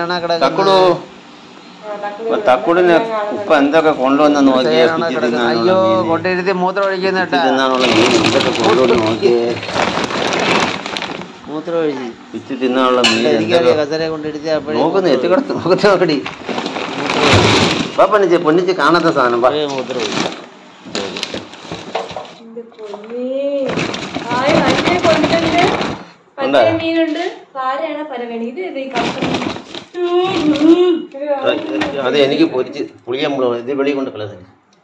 സൈനാണ് തക്കുടു തക്കുടിന് ഉപ്പ എന്തൊക്കെ കൊണ്ടുവന്ന് നോക്കിയേ. അയ്യോ കൊണ്ടിരുത്തി മൂത്രം ഒഴിക്കുന്നിട്ടാ കൊണ്ടുവന്ന് നോക്കിയേ. മൂത്രം ഒഴിച്ച് പിച്ച് തിന്നാനുള്ള മീൻ കസരെ കൊണ്ടിരുത്തി നോക്കുന്നു എത്തിക്കിടത്ത് നോക്കത്തി നോക്കടി പൊന്നിച്ച് പൊന്നിച്ച് കാണാത്ത സാധനം മൂത്രം ഒഴിച്ചു. അത് എനിക്ക് പൊരിച്ച് പുളിയമ്പളോ ഇത് വെളി കൊണ്ട് കളഞ്ഞു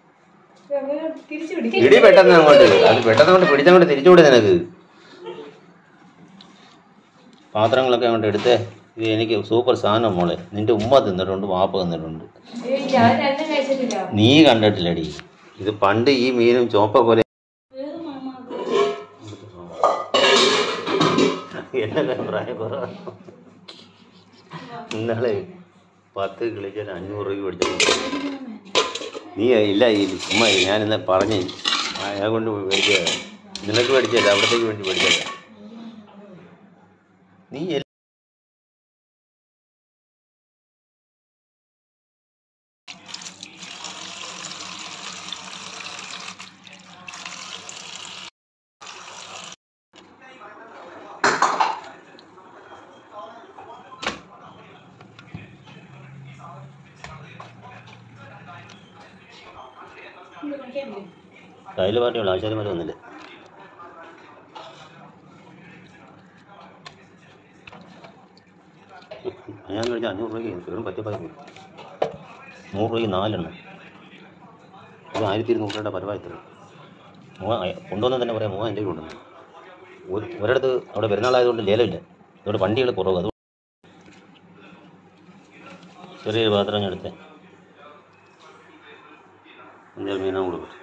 ഇടി പെട്ടെന്ന് അങ്ങോട്ട് അത് പെട്ടെന്ന് കൊണ്ട് പിടിച്ചങ്ങോട്ട് തിരിച്ചുകൂടെ നിനക്ക്. പാത്രങ്ങളൊക്കെ അങ്ങോട്ട് എടുത്തേ. ഇത് എനിക്ക് സൂപ്പർ സാധനം മോളെ. നിന്റെ ഉമ്മ തിന്നിട്ടുണ്ട്, വാപ്പ തിന്നിട്ടുണ്ട്, നീ കണ്ടിട്ടില്ലടി. ഇത് പണ്ട് ഈ മീനും ചോപ്പ പോലെ എന്നെ പ്രായം കുറവാണ്. ഇന്നലെ 10 കിളിച്ചാൽ 500 രൂപ മേടിച്ചു. നീ ഇല്ല ഈ ഉമ്മ ഞാനിന്ന് പറഞ്ഞ് അയാൾ കൊണ്ട് മേടിച്ചത് നിനക്ക് മേടിച്ചല്ല, അവിടത്തേക്ക് വേണ്ടി മേടിച്ചല്ല. നീ കയ്യിൽ പാർട്ടിയുള്ളൂ, ആശാരിമാർ വന്നില്ല. ഞാൻ മേടിച്ച 500 രൂപയ്ക്ക് വെറും പറ്റിപ്പായി പോയി. 100 രൂപയ്ക്ക് 4 എണ്ണം. അത് 1200 രൂപയുടെ പരവായി തരും. കൊണ്ടുവന്ന് തന്നെ പറയാം 3000 രൂപ കൊണ്ടുവന്നു. ഒരിടത്ത് അവിടെ പെരുന്നാളായതുകൊണ്ട് ലേലമില്ല, അതുകൊണ്ട് വണ്ടികൾ കുറവ്. അത് ചെറിയൊരു പാത്രം ഞാൻ എടുത്തേ. 5 മീനാണ് കൊടുക്കും.